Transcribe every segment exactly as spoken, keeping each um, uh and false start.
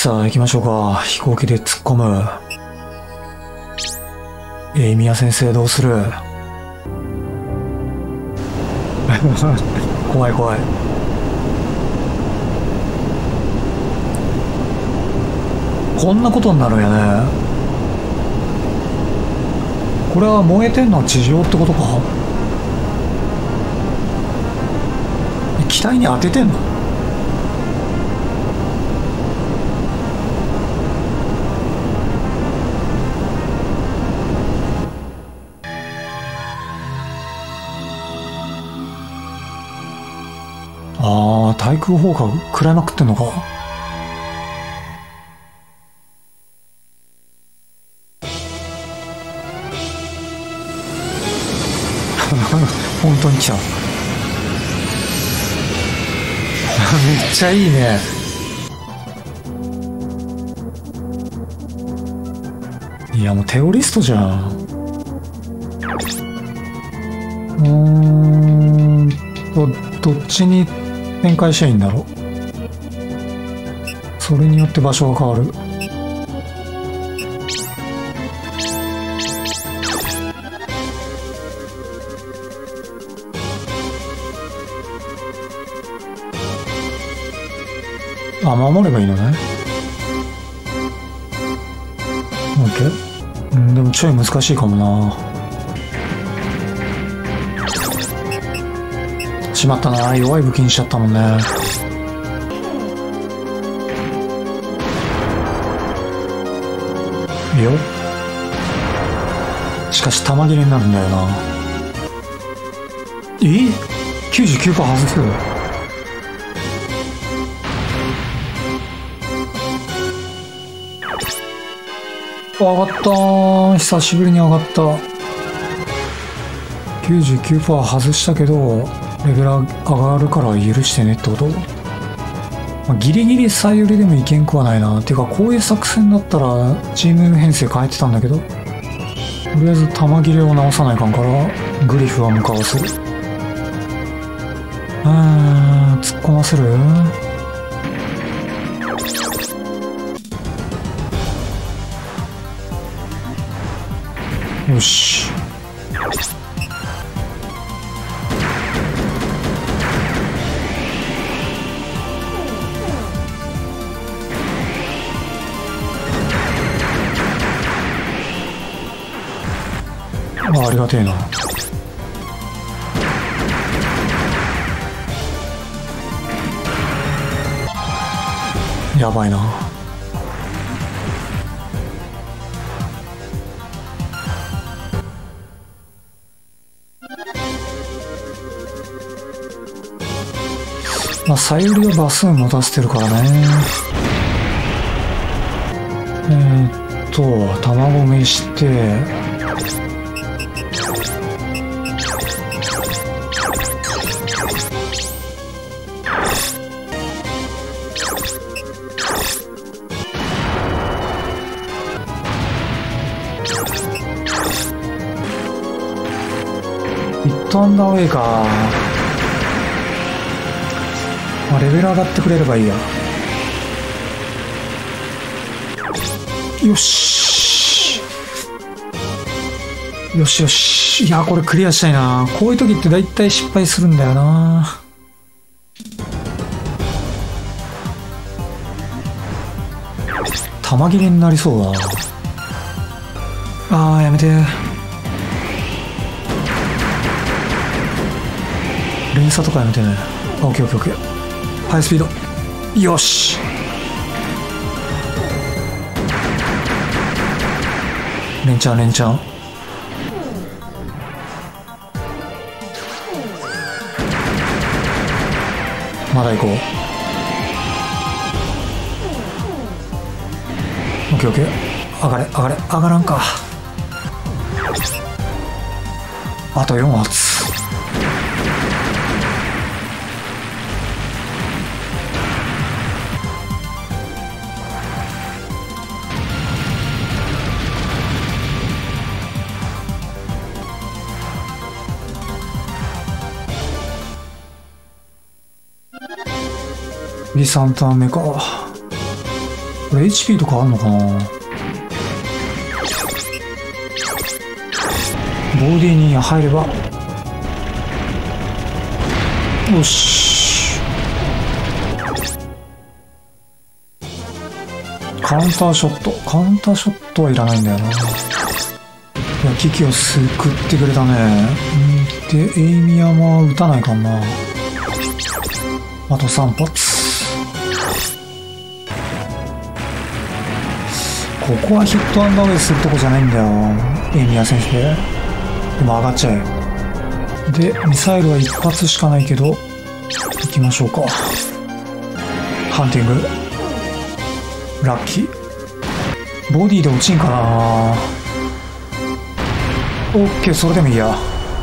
さあ行きましょうか。飛行機で突っ込む。えー、宮先生どうする？怖い怖い。こんなことになるんやね。これは燃えてんのは地上ってことか？機体に当ててんの？ああ、対空砲火食らいまくってんのか。本当に来た。めっちゃいいね。いやもうテロリストじゃん。うーんとどっちに展開したらいいんだろう。それによって場所が変わる。あ、守ればいいのね。オッケー。うん、でもちょい難しいかもな。しまったな、弱い武器にしちゃったもんね。いいよ。しかし弾切れになるんだよな。え ?きゅうじゅうきゅうパーセント 外す。上がったー。久しぶりに上がった。きゅうじゅうきゅうパーセント 外したけどレベル上がるから許してねってこと？まあ、ギリギリ再売りでもいけんくはないな。てかこういう作戦だったらチーム編成変えてたんだけど、とりあえず弾切れを直さないかんからグリフは向かわせる。あー、突っ込ませる？よし。あ、ありがてえな。やばいな。まあ、再売りはバス持たせてるからね。えー、っと、卵飯して、ヒットアンダーウェイか。まあ、レベル上がってくれればいいや。よしよしよし。いやこれクリアしたいな。こういう時って大体失敗するんだよな。弾切れになりそうだ。あーやめて。連鎖とかやめてね。オッケーオッケーオッケー。ハイスピード。よし。連チャン連チャン。まだ行こう。オッケーオッケー。上がれ上がれ上がらんか。あとよん発。に、さんターン目か。 これ エイチピー とかあんのかな。ボディに入れば。よし。カウンターショット。カウンターショットはいらないんだよな。いや、危機を救ってくれたね。んで、エイミヤマは撃たないかな。あとさん発。ここはヒットアンダーウェイするとこじゃないんだよ、エイミヤ先生。でも上がっちゃえ。で、ミサイルは一発しかないけど、行きましょうか。ハンティング。ラッキー。ボディで落ちんかな。オッケー、それでもいいや。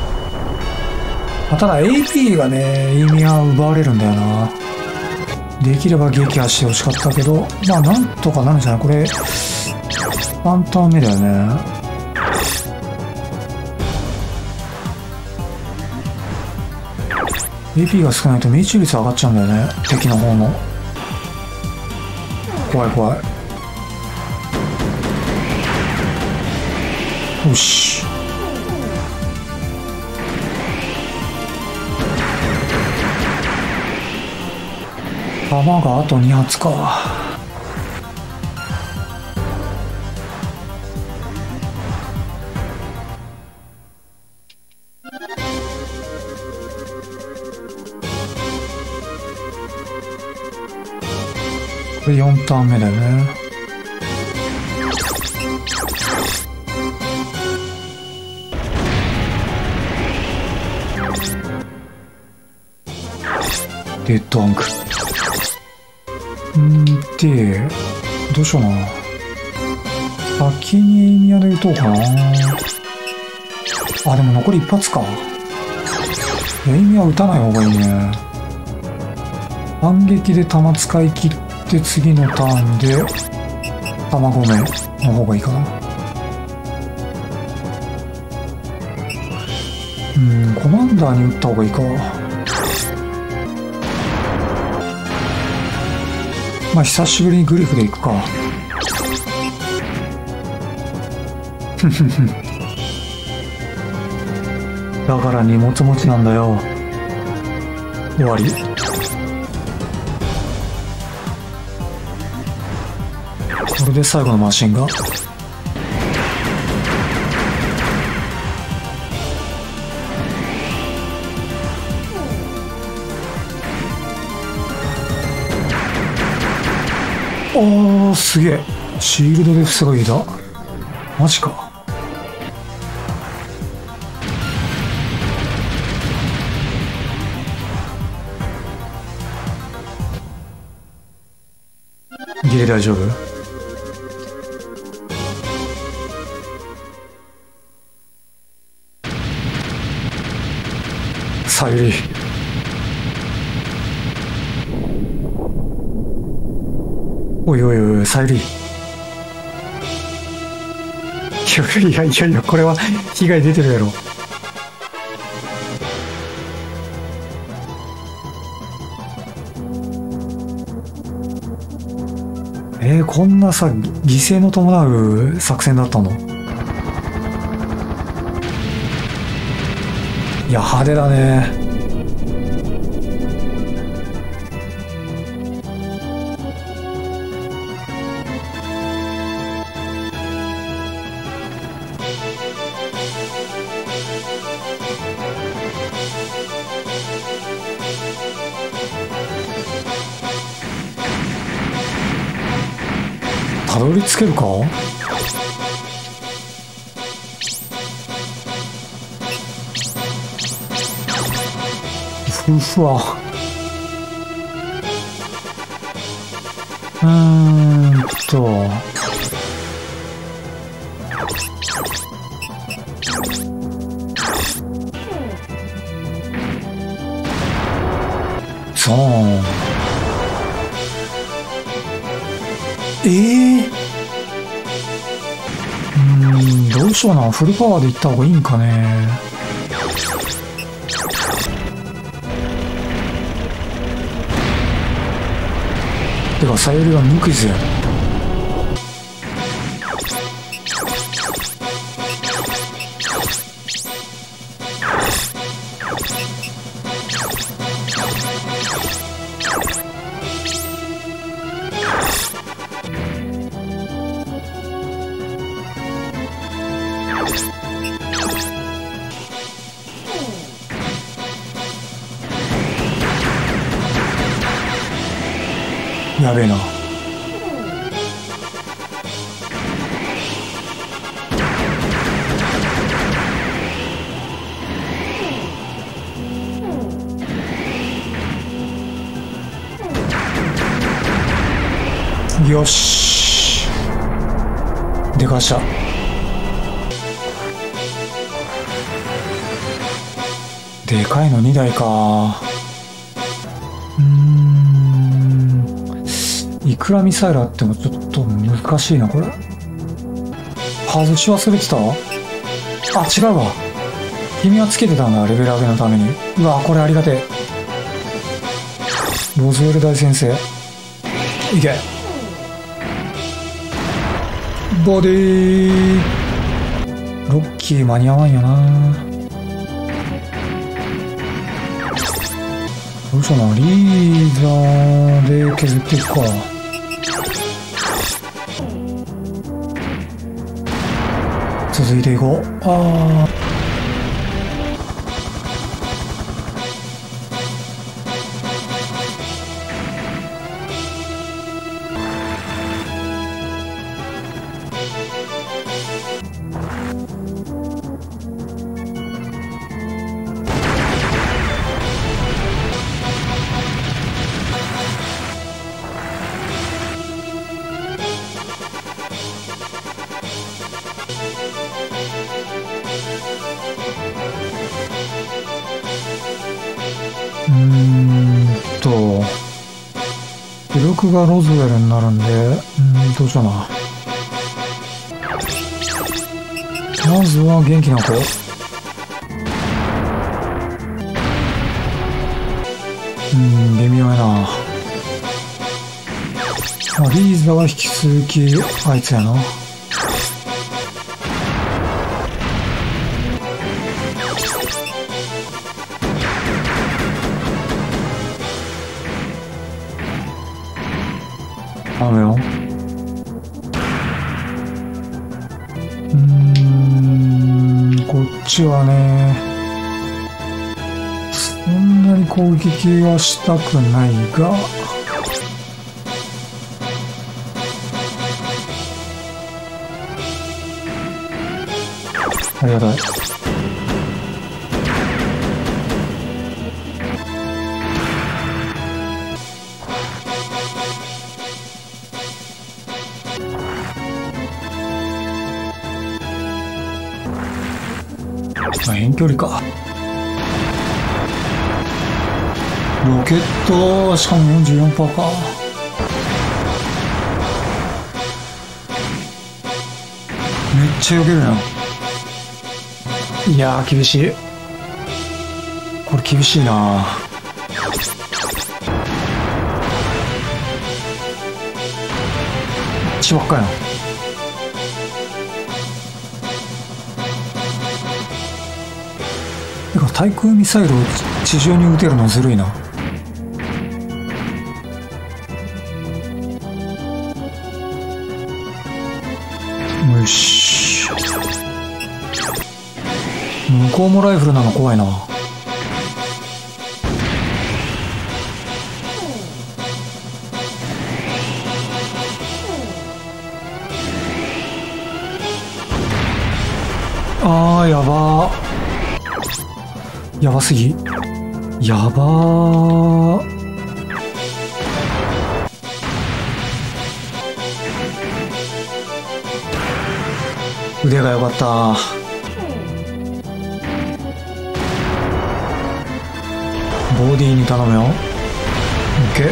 ただ エーピー がね、エイミヤは奪われるんだよな。できれば撃破してほしかったけど、まあなんとかなるんじゃないこれ。ワンターン目だよね。エーピー が少ないと命中率上がっちゃうんだよね、敵の方の。怖い怖い。よし。弾があとに発か。これよんターン目だよね。デッドアンク。んで、どうしような。先にエイミヤで撃とうかな。あ、でも残り一発か。エイミヤ撃たない方がいいね。反撃で弾使い切って次のターンで弾ごめんの方がいいかな。うん、コマンダーに撃った方がいいか。まあ久しぶりにグリフで行くか。ふふふ。だから荷物持ちなんだよ。終わり。これで最後のマシンガン。おー、すげえ。シールドで防いだ。マジか。ギリ大丈夫？さゆり。おいおいおい、さゆり。いやいやいや、これは被害出てるやろ。えー、こんなさ、犠牲の伴う作戦だったの？いや、派手だね。たどり着けるか？ふふわ。うーんと。そう。ええー、うーん、どうしような。フルパワーでいった方がいいんかね。てか、さゆりは無傷やん。 やべえな。よし、でかした。でかいのにだいか。うーん、いくらミサイルあってもちょっと難しいなこれ。外し忘れてた。あ、違うわ、君はつけてたんだ、レベル上げのために。うわ、これありがてえ。ロズウェル大先生、いけ。ボディー。ロッキー間に合わんよな。どうしような、リーザーで削っていくか。続いていこう。ああ、うーんと、記録がロズウェルになるんで、うーん、どうしような。まずは元気な子。うーん、微妙やな。まあ、リーザは引き続きあいつやな。ダメよ。うーん、こっちはね、そんなに攻撃はしたくないが、ありがたい。遠距離か。ロケット、しかも よんじゅうよんパーセント か。めっちゃ避けるな。いやー、厳しい。これ厳しいな。血ばっかやん。対空ミサイルを地上に撃てるのずるいな。よし。向こうもライフルなの怖いな。あー、やばー。やばすぎ。やばー。腕が良かった。ボディに頼むよ。オッケ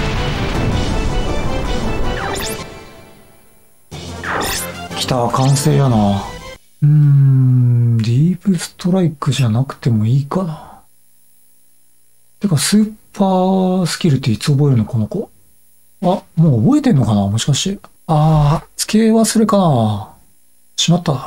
ー。きた、完成やな。うーん、ディープストライクじゃなくてもいいかな。てか、スーパースキルっていつ覚えるのこの子。あ、もう覚えてんのかなもしかして。あー、付け忘れかな。しまった。ん？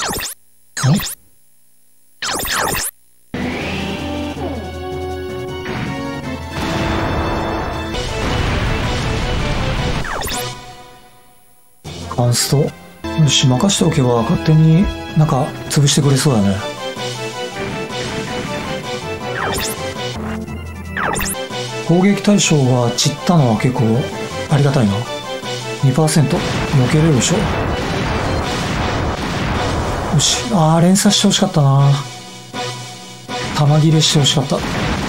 カンスト。よし、任しておけば勝手になんか潰してくれそうだね。攻撃対象が散ったのは結構ありがたいな。 にパーセント 避けれるでしょ。よし。あー、連鎖してほしかったな。弾切れしてほしかった。う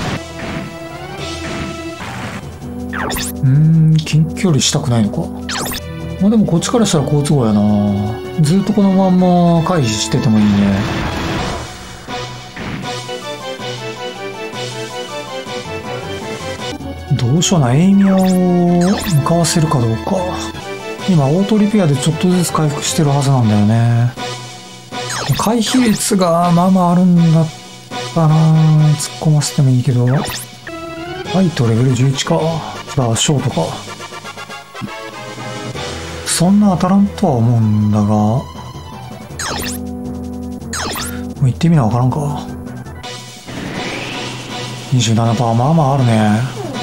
ーん、近距離したくないのか。まあでもこっちからしたら好都合やな。ずっとこのまんま回避しててもいいね。どうしような、エイミアを向かわせるかどうか。今オートリペアでちょっとずつ回復してるはずなんだよね。回避率がまあまああるんだったな。突っ込ませてもいいけど。ファイトレベルじゅういちか。じゃあショートか。そんな当たらんとは思うんだが、もう行ってみなわからんか。 にじゅうななパーセント まあまああるね。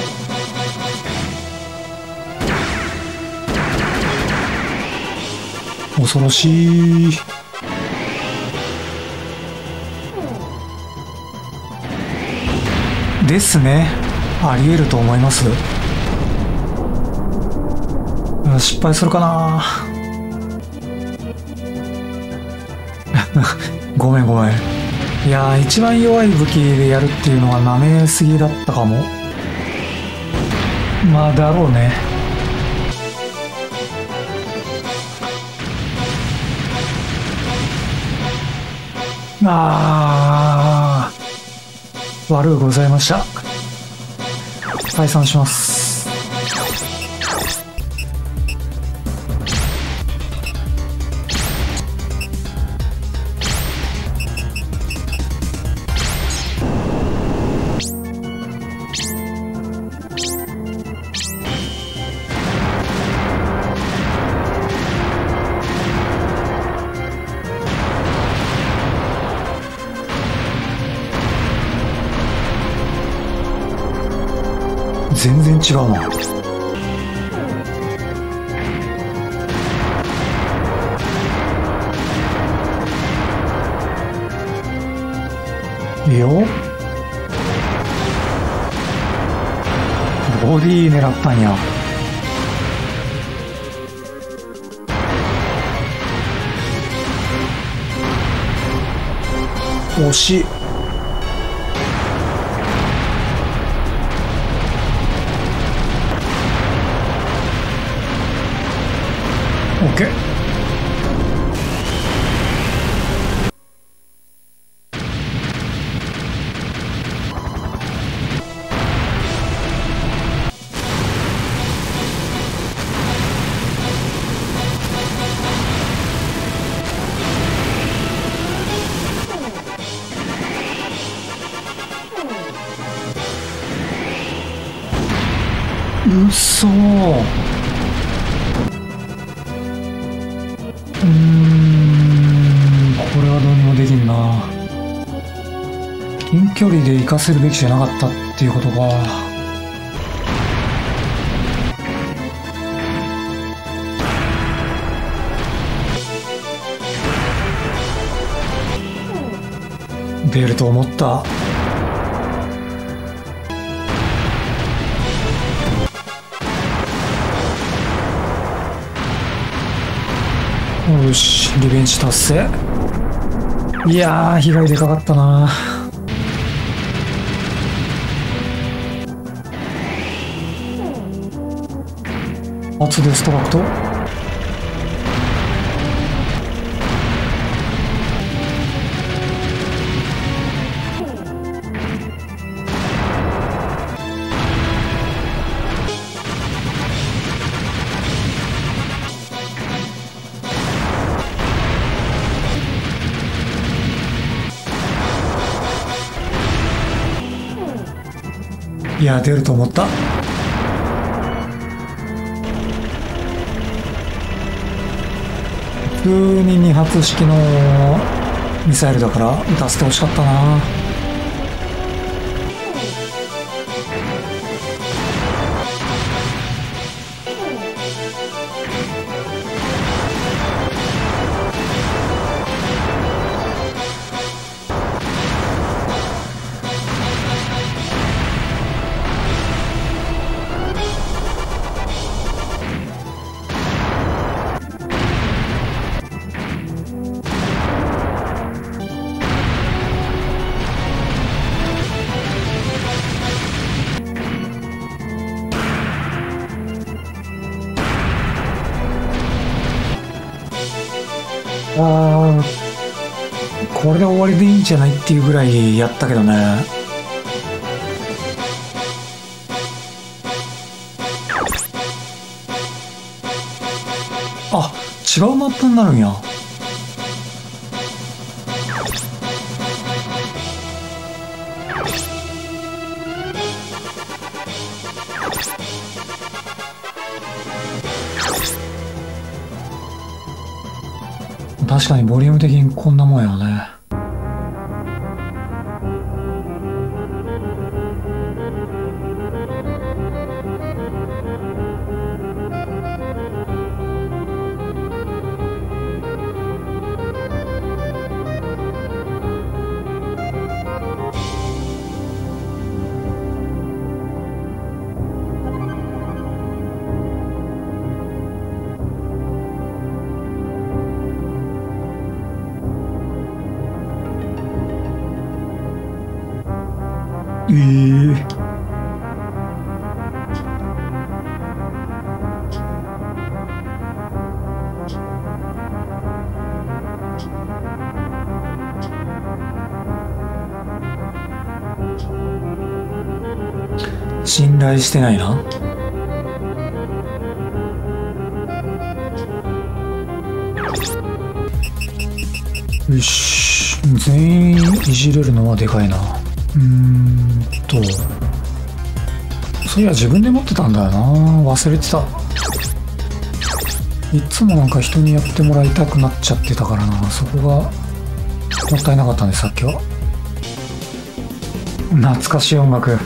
恐ろしい。ですね。ありえると思います。失敗するかな。ごめんごめん。いやー、一番弱い武器でやるっていうのは舐めすぎだったかも。まあだろうね。あー、悪うございました。退散します。全然違うな。いいよ。ボディ狙ったんや。惜しい。オッケー。うっそー。うーん、これはどうにもできんな。近距離で行かせるべきじゃなかったっていうことか。出ると思った。よし、リベンジ達成。いやー、被害でかかったな。初デストラクト。いや、出ると思った。普通にに発式のミサイルだから撃たせてほしかったな。 あー、これで終わりでいいんじゃないっていうぐらいやったけどね。あ、違うマップになるんや。確かにボリューム的にこんなもんやね。ええ、信頼してないな。よし、全員いじれるのはでかいな。うーんと、そういや自分で持ってたんだよな。忘れてた。いつもなんか人にやってもらいたくなっちゃってたからな。そこがもったいなかったね、さっきは。懐かしい音楽。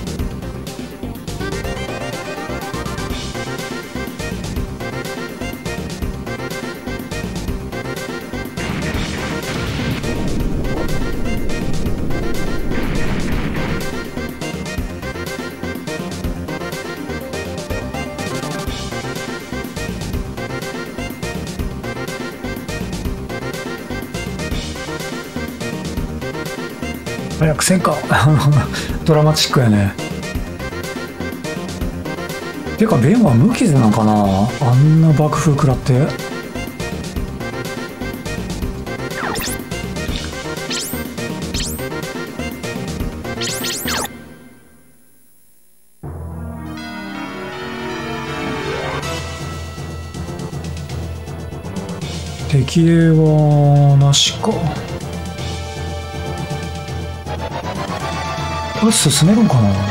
早くせんか。ドラマチックやね。てかベンは無傷なんかな、あんな爆風食らって。敵影はなしか。これ進めるんかな。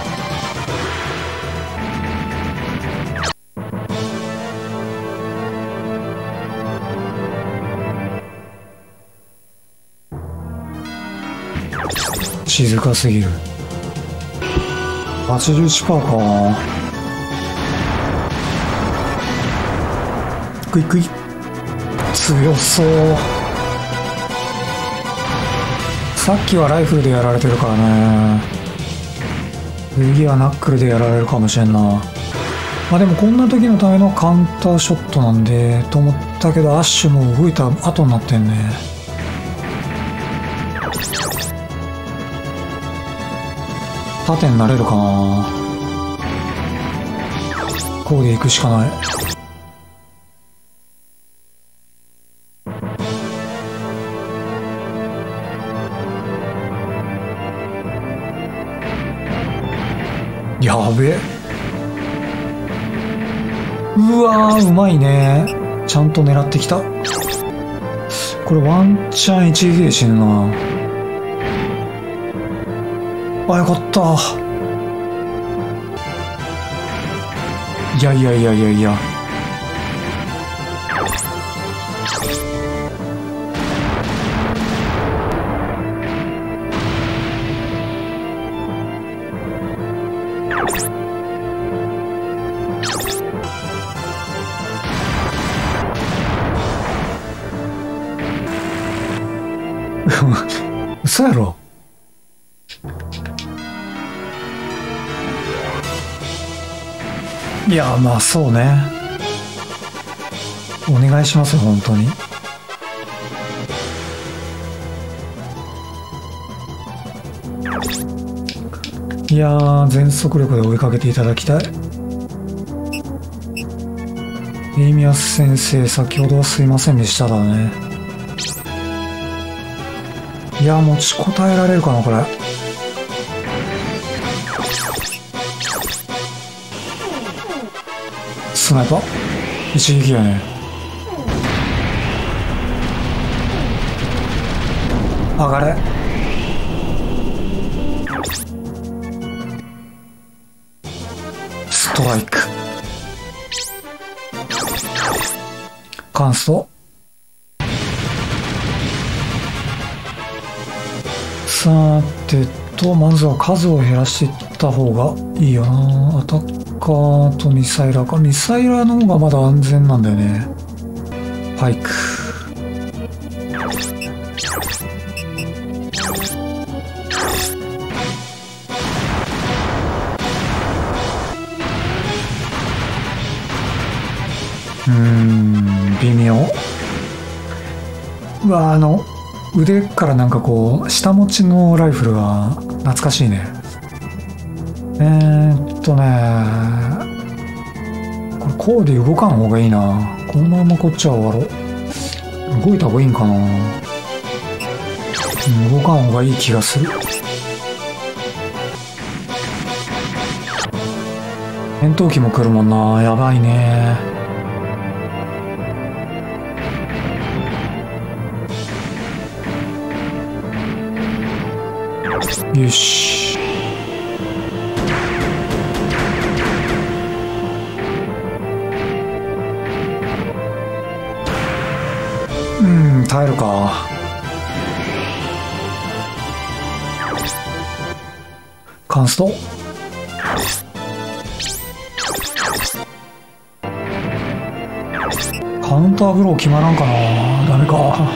静かすぎる。 はちじゅういちパーセント か。グイグイ強そう。さっきはライフルでやられてるからね。次はナックルでやられるかもしれんな。まあでもこんな時のためのカウンターショットなんでと思ったけど、アッシュも動いた後になってんね。縦になれるかな。こうで行くしかない。やべえ。うわー、うまいね。ちゃんと狙ってきた。これワンチャン一撃で死ぬな。あ、よかった。いやいやいやいやいや。嘘やろ。いや、まあそうね。お願いしますよ、本当に。いやー、全速力で追いかけていただきたい。エイミアス先生、先ほどはすいませんでしただね。 や、持ちこたえられるかな、これ。スナイパー一撃やね。上がれ。ストライク。カンスト。さてと、まずは数を減らしていった方がいいよな。アタッカーとミサイラーか。ミサイラーの方がまだ安全なんだよね。パイク。うーん、微妙。うわ、あの、腕からなんかこう、下持ちのライフルが懐かしいね。えーっとね、これこうで動かん方がいいな。このままこっちは終わろう。動いた方がいいんかな。うん、動かん方がいい気がする。戦闘機も来るもんな。やばいね。よし。うん、耐えるか。カンスト。カウンターブロー決まらんかな。ダメか。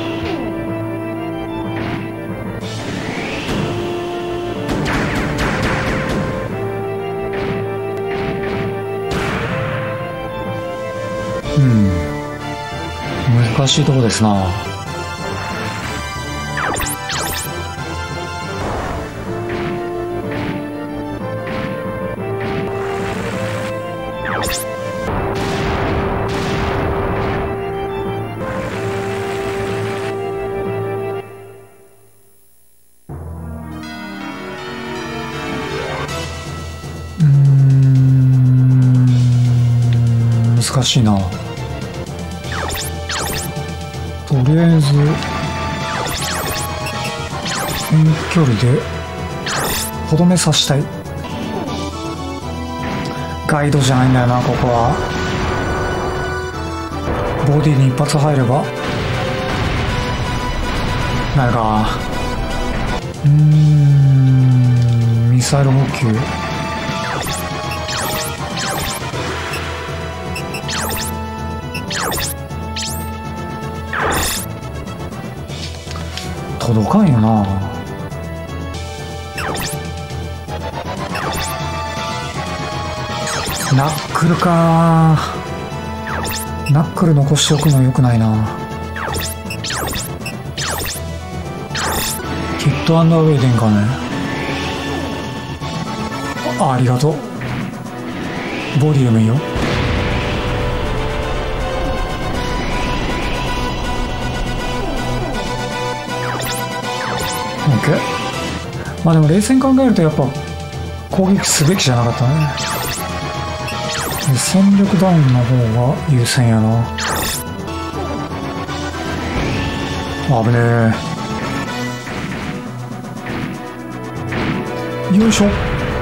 うん、難しいとこですな。うーん、難しいな。とりあえず遠距離でとどめさせたい。ガイドじゃないんだよな、ここは。ボディに一発入ればなんか、うーん、ミサイル補給。届かんよな。ナックルか。ナックル残しておくのよくないな。ヒットアンダーウェイでんかね。あ、ありがとう。ボディでもいいよ。まあでも冷静に考えるとやっぱ攻撃すべきじゃなかったね。戦力ダウンの方が優先やな。危ねえ。よいしょ。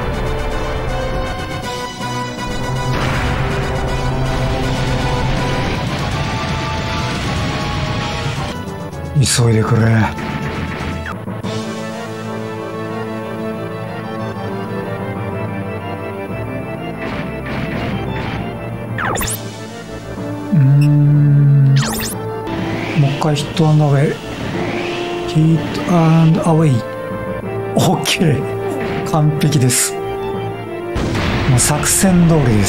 急いでくれ。もう一回ヒットアンダーウェイ。ヒットアンダーウェイ。オッケー。完璧です。もう作戦通りです。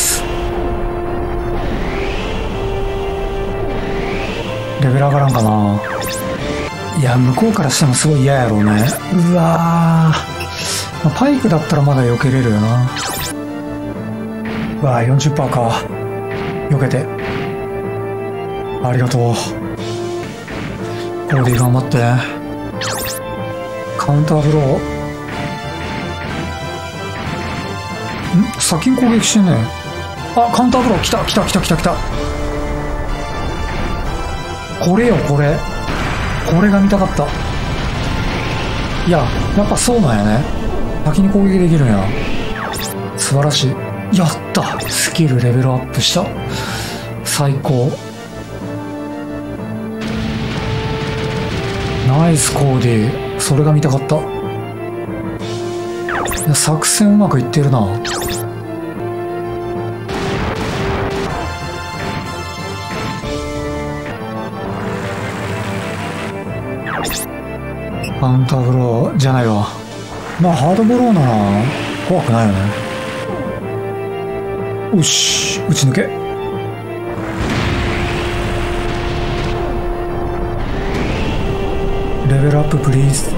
レベル上がらんかな。いや、向こうからしてもすごい嫌やろうね。うわー。まあ、パイクだったらまだ避けれるよな。うわー、よんじゅっパーセント か。避けて。ありがとう。ボディ頑張って。 カウンターブロー。ん先に攻撃してんね。あ、カウンターブロー来た来た来た来た来た。これよこれ。これが見たかった。いや、やっぱそうなんやね。先に攻撃できるんや。素晴らしい。やった。スキルレベルアップした。最高。ナイスコーディ。それが見たかった。いや、作戦うまくいってるな。カウンターブローじゃないわ。まあハードブローなら怖くないよね。よし、打ち抜け。レベルアッププリーズ。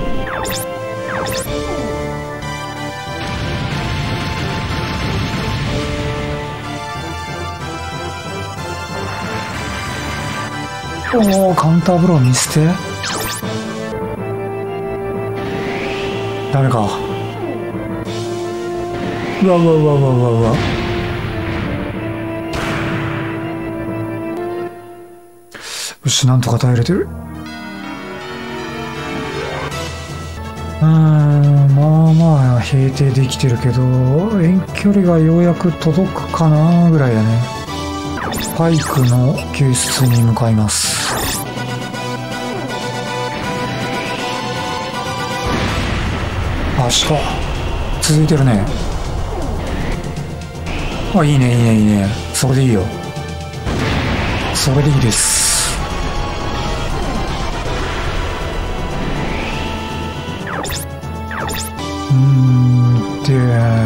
おお、カウンターブロー見捨て。ダメか。うわうわうわうわうわうわ。よし、なんとか耐えれてる。うーん、まあまあ平定できてるけど、遠距離がようやく届くかなぐらいやね。パイクの救出に向かいます。あ、しか続いてるね。あ、いいねいいねいいね。それでいいよ。それでいいです。うーん、で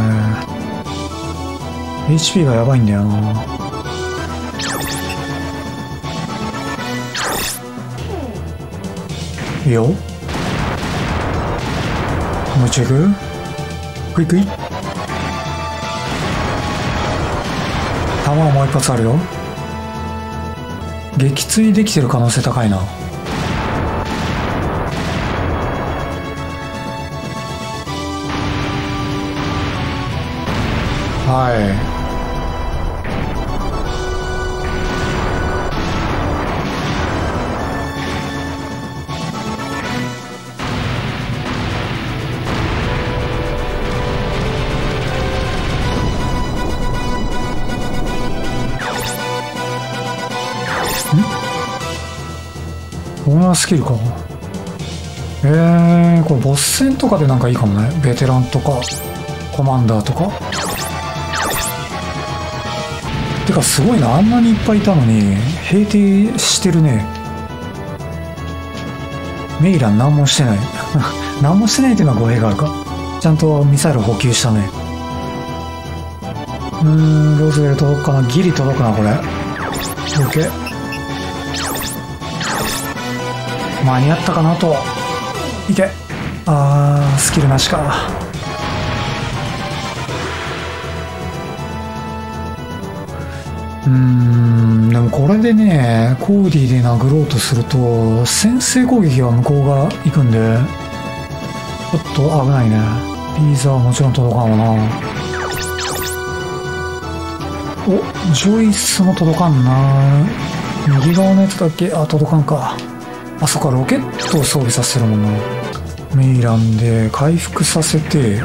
エイチピー がやばいんだよな。いいよ。もう一度いく？クイクイ。弾はもう一発あるよ。撃墜できてる可能性高いな。はい。オーナースキルか。えー、これボス戦とかでなんかいいかもね。ベテランとかコマンダーとか。てかすごいな、あんなにいっぱいいたのに平定してるね。メイラン何もしてない何もしてないっていうのは語弊があるか。ちゃんとミサイル補給したね。うーん、ローズウェル届くかな。ギリ届くなこれ。 OK、間に合ったかなと。いけ。あー、スキルなしか。うーん、でもこれでね、コーディで殴ろうとすると先制攻撃は向こうが行くんでちょっと危ないね。ピーザはもちろん届かんわな。お、ジョイスも届かんな。右側のやつだけ、あ、届かんか。あ、そっか、ロケットを装備させるもんな。メイランで回復させて、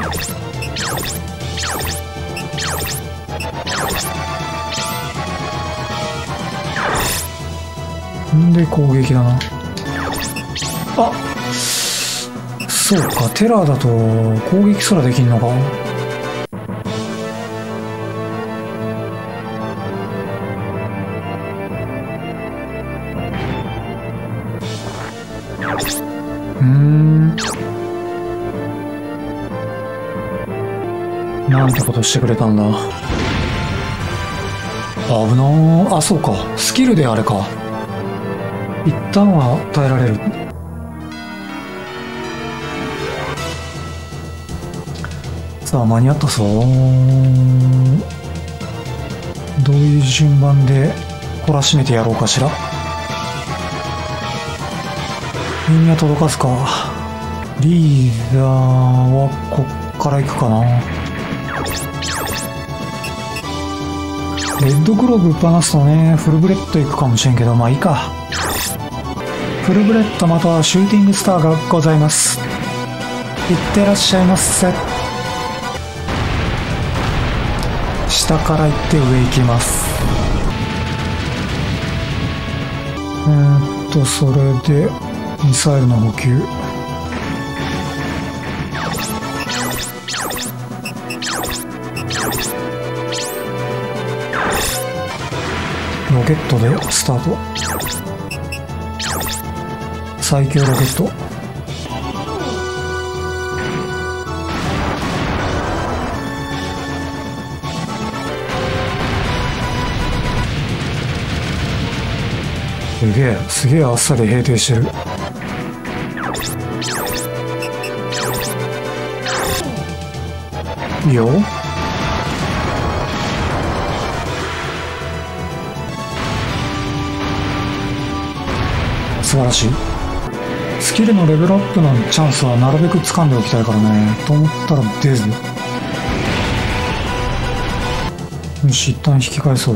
んで攻撃だな。あ、そうか、テラーだと攻撃すらできんのか。うーん、なんてことしてくれたんだ。危なー。あ、そうか、スキルであれか。一旦は耐えられる。さあ間に合ったぞ。どういう順番で懲らしめてやろうかしら。みんな届かずか。 リーダーはこっから行くかな。レッドグローブ放すとね、フルブレッド行くかもしれんけど、まあいいか。フルブレッドまたはシューティングスターがございます。いってらっしゃいませ。下から行って上行きます。えーっとそれでミサイルの補給。ロケットでスタート。最強ロケット。すげえすげえあっさり平定してる。いいよ。素晴らしい。スキルのレベルアップのチャンスはなるべく掴んでおきたいからね。と思ったら出ず。よし、一旦引き返そう。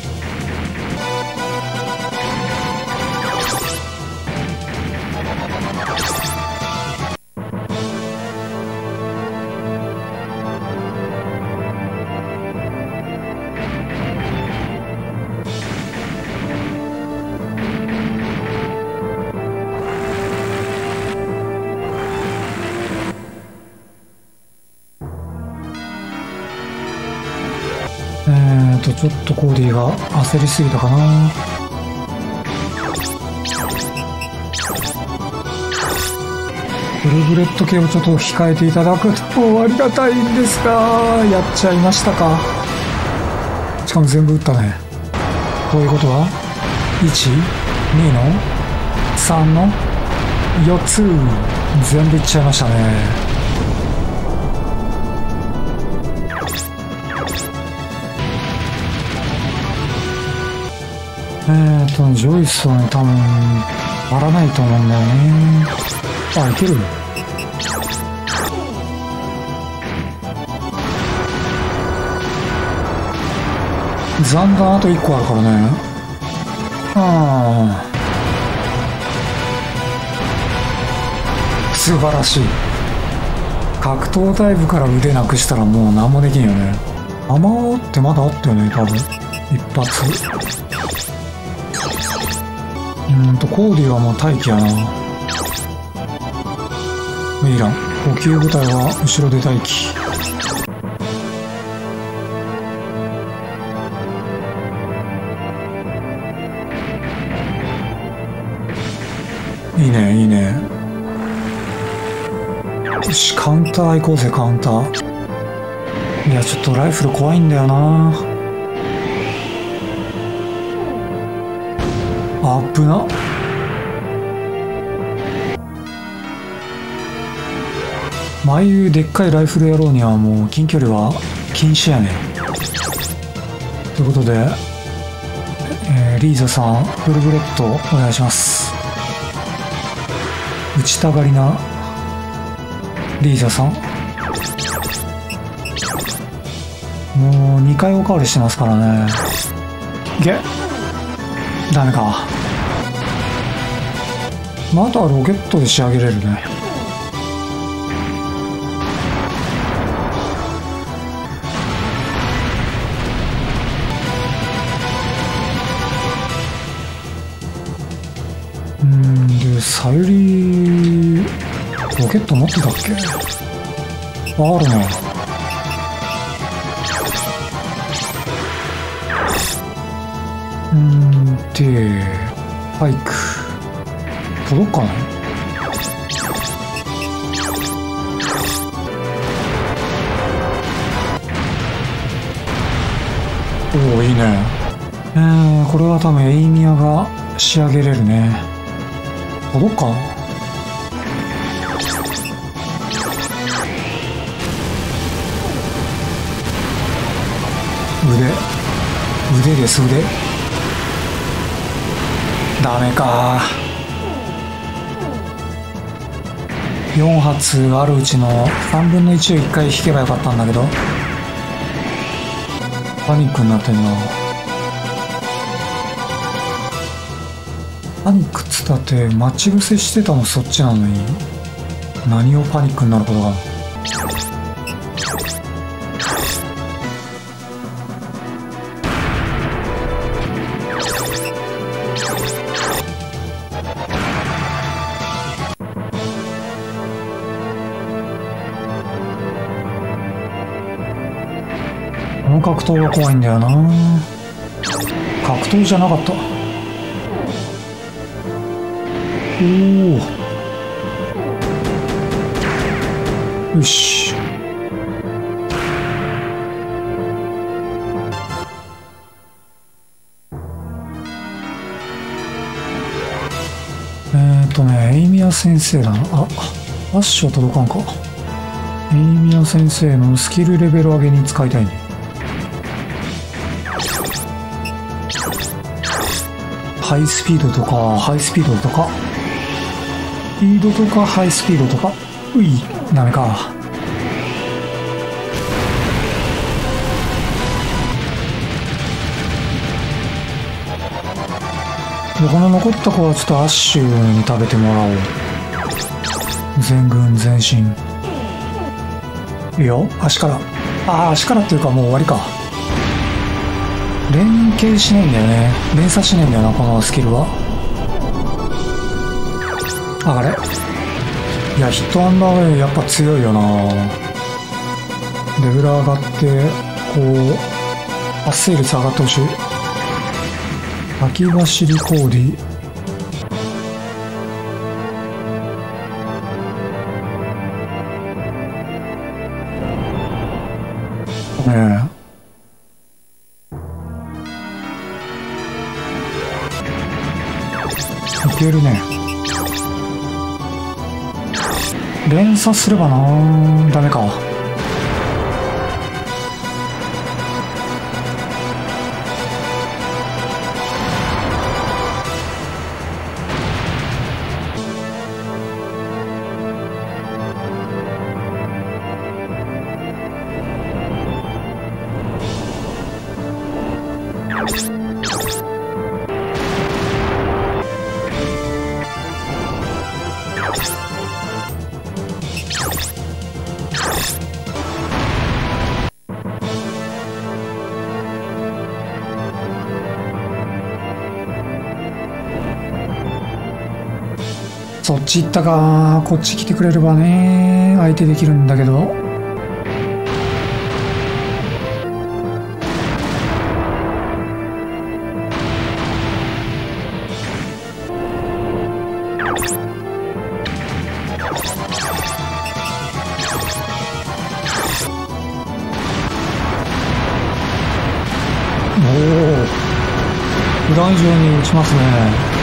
えーとちょっとコーディが焦りすぎたかな。フルブレッド系をちょっと控えていただくとありがたいんですが、やっちゃいましたか。しかも全部撃ったね。ということはいち、にのさんのよっつ全部いっちゃいましたね。えーと、ジョイスはね、多分、割らないと思うんだよね。あ、いける。残弾あといっこあるからね。ああ。素晴らしい。格闘タイプから腕なくしたらもう何もできんよね。弾ってまだあったよね、多分。一発。うんとコーディはもう待機やな。メイラン補給部隊は後ろで待機。いいねいいね。よし、カウンター行こうぜ。カウンター。いやちょっとライフル怖いんだよな。あっぶな。ああいうでっかいライフル野郎にはもう近距離は禁止やねん。ということで、えー、リーザさんフルブレッドお願いします。打ちたがりなリーザさん、もうにかいおかわりしてますからね。げダメか。まあ、あとはロケットで仕上げれるね。うんでさゆりロケット持ってたっけ。あるね。うんでバイク届くかな。おおいいね。えー、これは多分エイミヤが仕上げれるね。届くかな。腕腕です腕。ダメか。 よん発あるうちのさんぶんのいちをいっかい引けばよかったんだけど、パニックになってんな。パニックっつったって待ち伏せしてたのそっちなのに、何をパニックになることが。この格闘が怖いんだよな。格闘じゃなかった。おお、よし。えーっとね、エイミヤ先生だな。あ、アッシュは届かんか。エイミヤ先生のスキルレベル上げに使いたいね。ハイスピードとか、ハイスピードとか、スピードとか、ハイスピードとか、うい、ダメか。で、この残った子はちょっとアッシュに食べてもらおう。全軍前進。いいよ、足から。ああ、足からっていうかもう終わりか。連携しないんだよね。連鎖しないんだよな、このスキルは。上がれ。いや、ヒットアンダーウェイやっぱ強いよな。レベル上がって、こう、発生率上がってほしい。秋走りコーディ。ねえ。いけるね。連鎖すればな。ダメか。そっち行ったか。こっち来てくれればね、相手できるんだけど。おお、普段以上に打ちますね。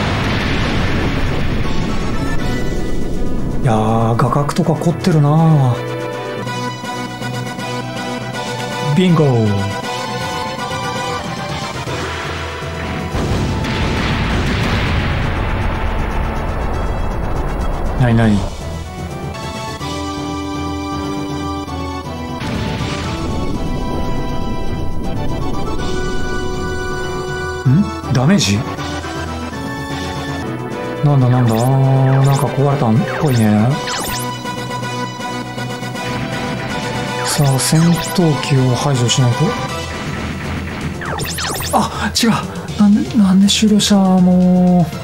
いやー、画角とか凝ってるな。ビンゴ。なになに。ん？ダメージ？なんだなんだ、なんか壊れたんっぽいね。さあ、戦闘機を排除しないと。あ、違う。なんで、なんで終了した。もう。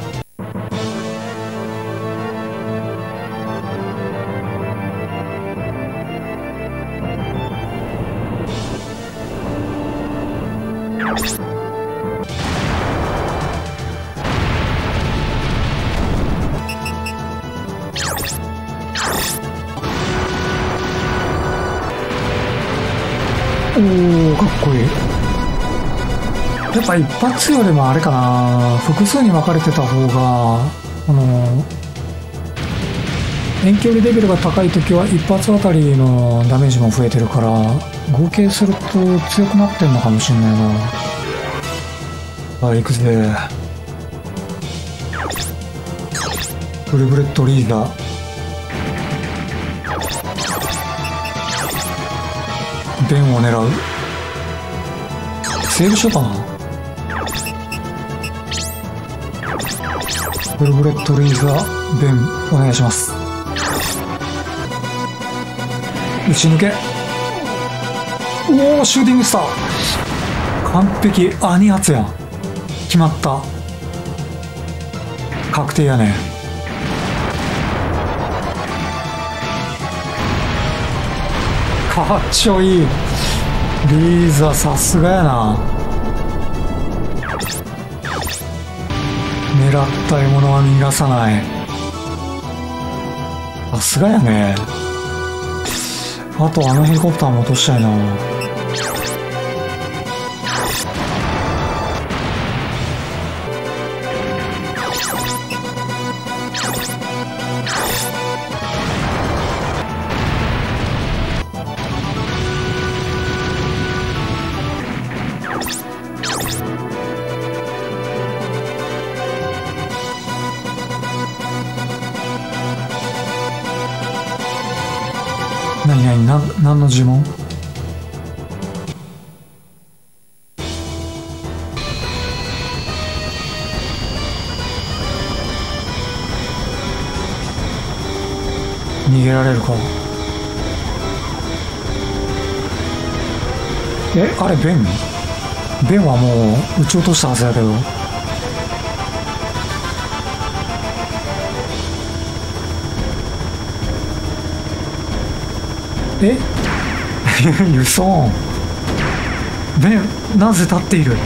おー、かっこいい。やっぱ一発よりもあれかな、複数に分かれてた方が、この遠距離レベルが高い時は一発あたりのダメージも増えてるから、合計すると強くなってんのかもしんないな。あ、行くぜ。フルブレッドリーダー。 ベンを狙う。セーブしようかな。フルブレッドレイザーベンお願いします。打ち抜け。おお、シューティングスター完璧。あ、に発やん。決まった。確定やね。かっちょいい。リーザさすがやな。狙った獲物は逃がさない。さすがやね。あとあのヘリコプターも落としたいな。何何何何の呪文？逃げられるか。え、あれベン？ベンはもう撃ち落としたはずやけど。え輸送ベンなぜ立っている。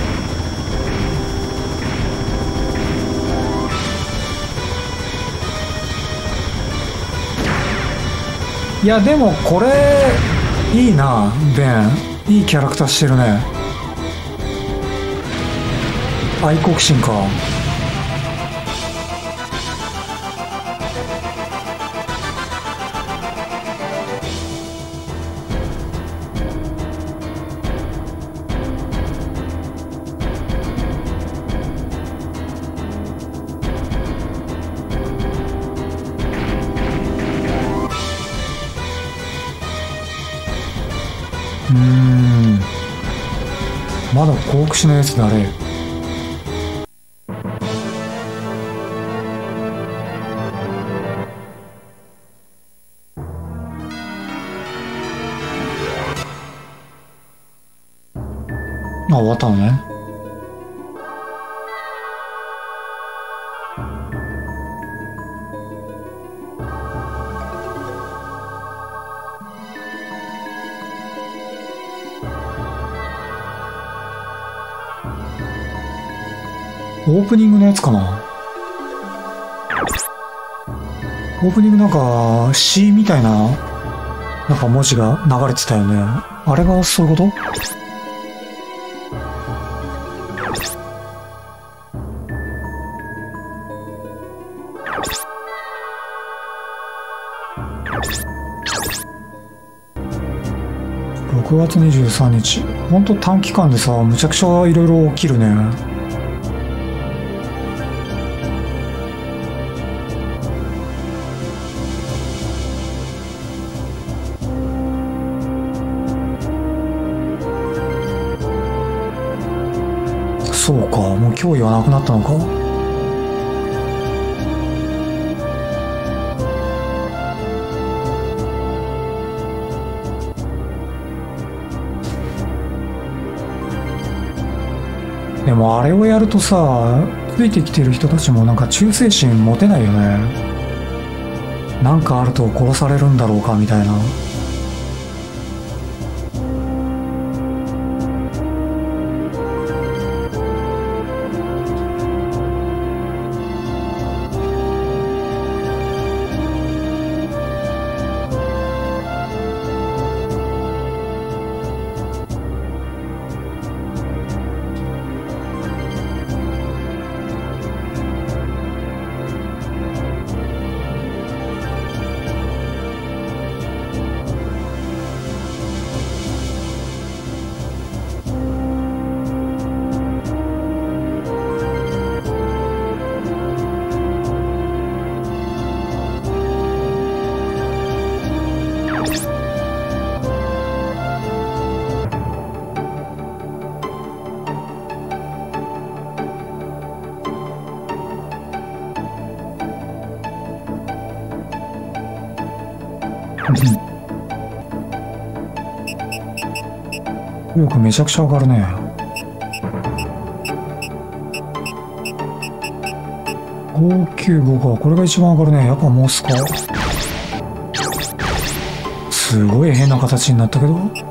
いやでもこれいいな。ベンいいキャラクターしてるね。愛国心か。うーん、まだコークシのやつだれ。あ、終わったのね。オープニングのやつかな。オープニングなんか C みたいななんか文字が流れてたよね。あれがそういうこと？ろくがつにじゅうさんにち、ほんと短期間でさ、むちゃくちゃいろいろ起きるね。そうか、もう脅威はなくなったのか。でもあれをやるとさ、ついてきてる人たちもなんか忠誠心持てないよね。なんかあると殺されるんだろうかみたいな。 よくめちゃくちゃ上がるね。ごきゅうごか。これが一番上がるね。やっぱモスか。すごい変な形になったけど。